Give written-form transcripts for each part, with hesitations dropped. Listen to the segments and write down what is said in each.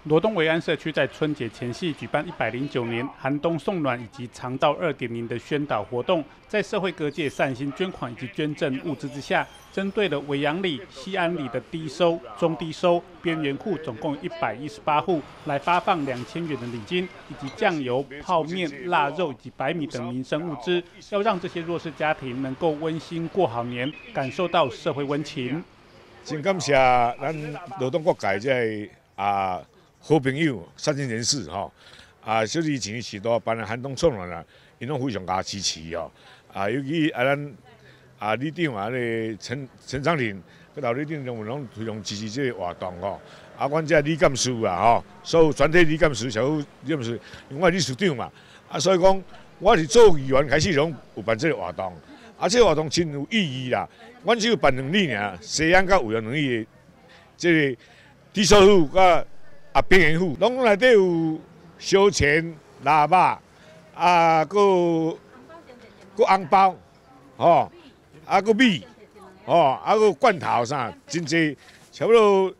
罗东维安社区在春节前夕举办109年寒冬送暖以及肠道2.0的宣导活动，在社会各界善心捐款以及捐赠物资之下，针对了维阳里、西安里的低收、中低收、边缘户总共118户，来发放2000元的礼金，以及酱油、泡面、腊肉以及白米等民生物资，要让这些弱势家庭能够温馨过好年，感受到社会温情。 真感谢咱罗东各界这好朋友、善心人士小弟前时代办的寒冬送暖啦，因拢非常加支持尤其咱里长陈昌林，佮老里长拢非常支持这个活动阮这李干事所有全体李干事、小副李干事，因为我是理事长嘛，所以讲我是做议员开始拢有办这个活动，这个活动真有意义啦。阮只有办2日尔，西安甲维阳2日的这个低收户甲边缘户，拢内底有烧钱、腊肉佮红包佮米佮罐头啥，真济，差不多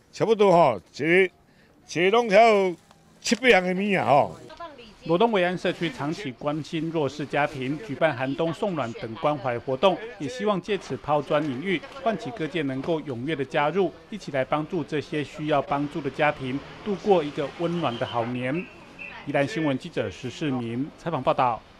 一个拢有700样的米罗东维安社区长期关心弱势家庭，举办寒冬送暖等关怀活动，也希望借此抛砖引玉，唤起各界能够踊跃的加入，一起来帮助这些需要帮助的家庭度过一个温暖的好年。宜兰新闻记者石世明采访报道。